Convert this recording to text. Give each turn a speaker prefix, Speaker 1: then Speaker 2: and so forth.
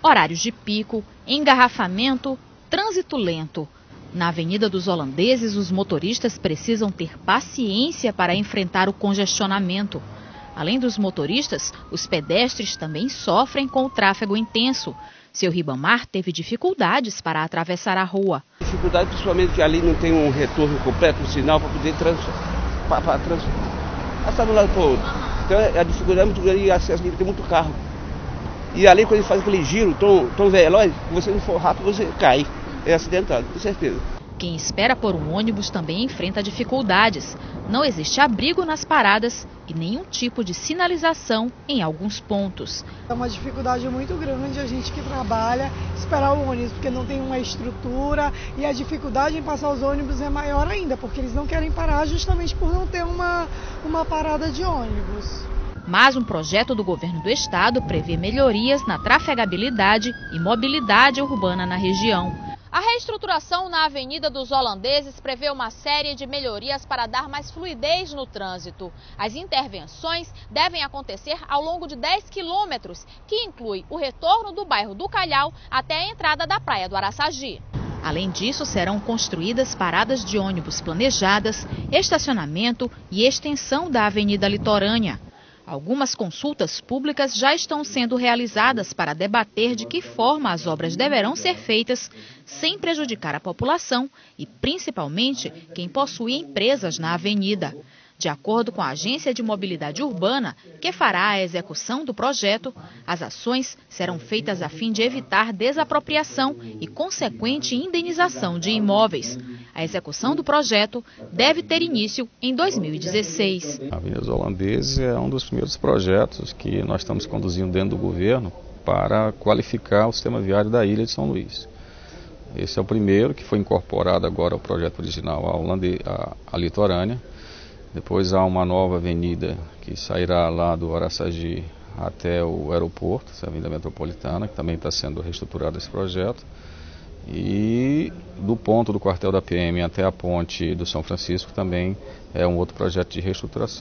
Speaker 1: Horários de pico, engarrafamento, trânsito lento. Na Avenida dos Holandeses, os motoristas precisam ter paciência para enfrentar o congestionamento. Além dos motoristas, os pedestres também sofrem com o tráfego intenso. Seu Ribamar teve dificuldades para atravessar a rua.
Speaker 2: Dificuldade principalmente que ali não tem um retorno completo, um sinal para poder passar de um lado para o outro. Então a dificuldade é muito grande e acesso ali tem muito carro. E ali quando ele faz aquele giro tão veloz, se você não for rápido você cai, é acidentado, com certeza.
Speaker 1: Quem espera por um ônibus também enfrenta dificuldades. Não existe abrigo nas paradas e nenhum tipo de sinalização em alguns pontos.
Speaker 3: É uma dificuldade muito grande a gente que trabalha esperar o ônibus, porque não tem uma estrutura e a dificuldade em passar os ônibus é maior ainda, porque eles não querem parar justamente por não ter uma parada de ônibus.
Speaker 1: Mas um projeto do governo do estado prevê melhorias na trafegabilidade e mobilidade urbana na região. A reestruturação na Avenida dos Holandeses prevê uma série de melhorias para dar mais fluidez no trânsito. As intervenções devem acontecer ao longo de 10 quilômetros, que inclui o retorno do bairro do Calhau até a entrada da Praia do Araçagi. Além disso, serão construídas paradas de ônibus planejadas, estacionamento e extensão da Avenida Litorânea. Algumas consultas públicas já estão sendo realizadas para debater de que forma as obras deverão ser feitas sem prejudicar a população e, principalmente, quem possui empresas na avenida. De acordo com a Agência de Mobilidade Urbana, que fará a execução do projeto, as ações serão feitas a fim de evitar desapropriação e consequente indenização de imóveis. A execução do projeto deve ter início em 2016.
Speaker 4: A Avenida dos Holandeses é um dos primeiros projetos que nós estamos conduzindo dentro do governo para qualificar o sistema viário da ilha de São Luís. Esse é o primeiro que foi incorporado agora ao projeto original, a Litorânea. Depois há uma nova avenida que sairá lá do Araçagi até o aeroporto, essa avenida metropolitana, que também está sendo reestruturado esse projeto. E do ponto do quartel da PM até a ponte do São Francisco também é um outro projeto de reestruturação.